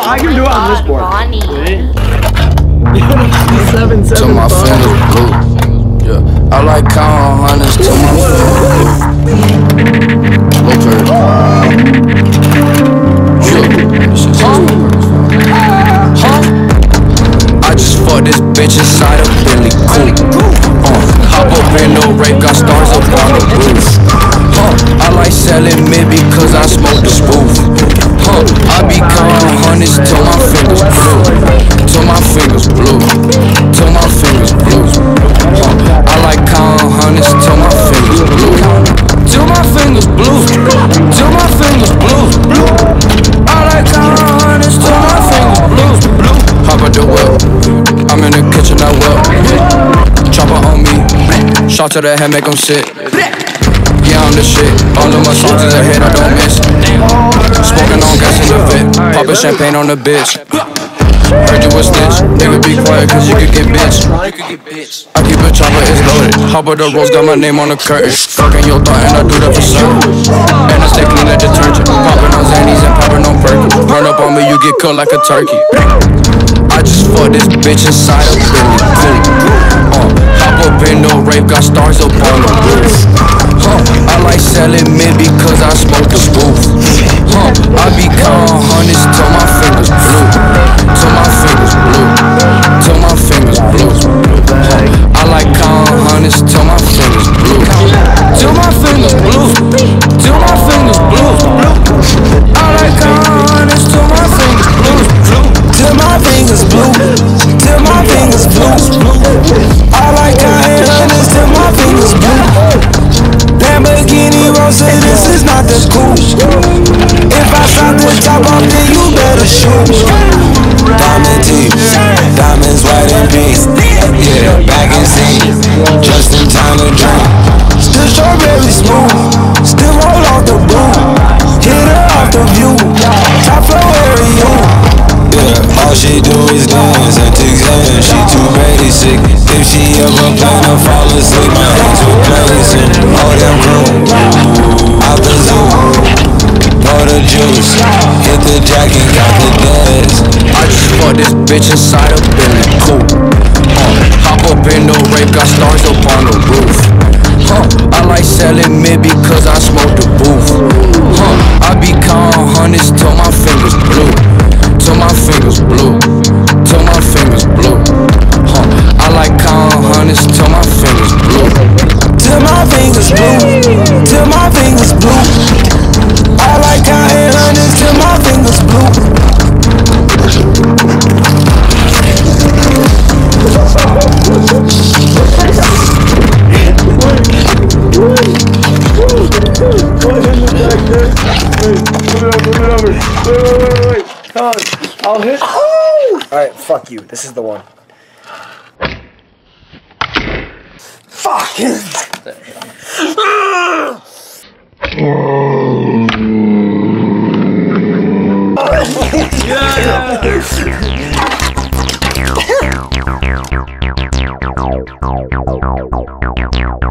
I can do it on this board. Ronnie. Till my fingers blue. Yeah, I like counting hundreds till my fingers blue. I just fucked this bitch inside a Billy Coupe. Hop up in no rape, got stars up on the roof. I like selling mid because I smoke the spoof. I be counting hundreds till my fingers blue. Till my fingers blue. Till my fingers blue. I like counting hundreds till my fingers blue. Till my fingers blue. Till my fingers blue. I like counting hundreds till my fingers blue. Hop out the whip. I'm in the kitchen, I whip. Chopper on me. Shot to the head, make them sit. Yeah, I'm the shit. All of my songs is a hit, I don't miss. Smoking on gas in the vid. Poppin' champagne on the bitch. Heard you a snitch. Nigga be quiet cause you could get bitch. I keep a chopper, it's loaded. Hop of the rose, got my name on the curtain. Fucking your thought and I do that for certain. And I stay clean like detergent. Poppin' on Xannies and poppin' on Perkins. Run up on me, you get cooked like a turkey. I just fucked this bitch inside a Billy Coupe. Hop up in no rape, got stars up on the roof. I like selling mid because I smoke the spoof. I be counting hundreds till my fingers blue. Till my fingers blue. Till my fingers blue. I like counting hundreds till my fingers blue. Till my fingers blue. Till my fingers blue. I like counting hundreds till my fingers blue. Till my fingers blue. Till my fingers blue. I like counting hundreds till my fingers blue. Lamborghini Rosa, this is not the coupe. If I stop the top off, then you better shoot. Diamond teeth, diamonds white and pink. Yeah, back in scene, just in time to drink. Still strawberry smooth, still roll off the boom. Hit her off the view, top floor area. Yeah, all she do is dance and exam. She too basic. If she ever plan to fall asleep, my hands will blazing. All them crew out the zoo. Pour the juice, hit the jack and got the dance. I just fucked this bitch inside a Billy Coupe. Hop up in no rape, got stars up on the roof. I like selling mid because I smoke the booth. I be counting hundreds till my fingers blue. Till my fingers blue. Till my fingers blue. I like counting hundreds till my fingers blue. Till my fingers blue. Till my fingers blue. I like counting hundreds till my fingers blue. Wait. I'll hit. Alright, fuck you. This is the one. Fucking. Yeah.